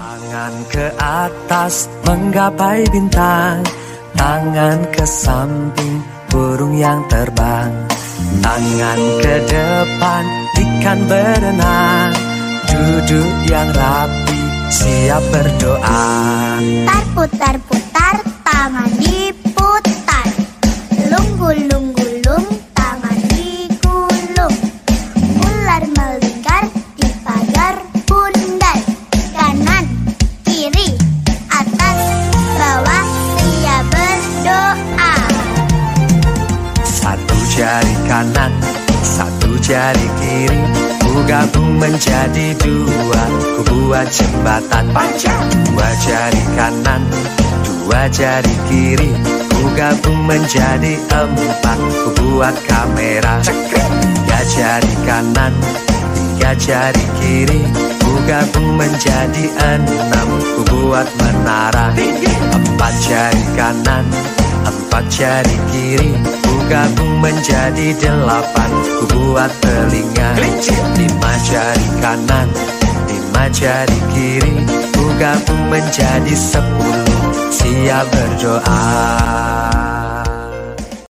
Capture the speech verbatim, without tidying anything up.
Tangan ke atas menggapai bintang, tangan ke samping burung yang terbang, tangan ke depan ikan berenang, duduk yang rapi siap berdoa. Putar-putar-putar tangan diputar, lung-gulung-gulung tangan digulung, ular melingkar di pagar bundar, kanan, kiri, atas, bawah, siap berdoa. Satu jari kanan, satu jari kiri, ku gabung menjadi dua, ku buat jembatan. Dua jari kanan, dua jari kiri, ku gabung menjadi empat, ku buat kamera. Tiga jari kanan, tiga jari kiri, ku gabung menjadi enam, ku buat menara. Empat jari kanan, empat jari kiri, ku gabung menjadi delapan, ku buat telinga. Lima jari kanan, lima jari kiri, ku gabung menjadi sepuluh, siap berdoa.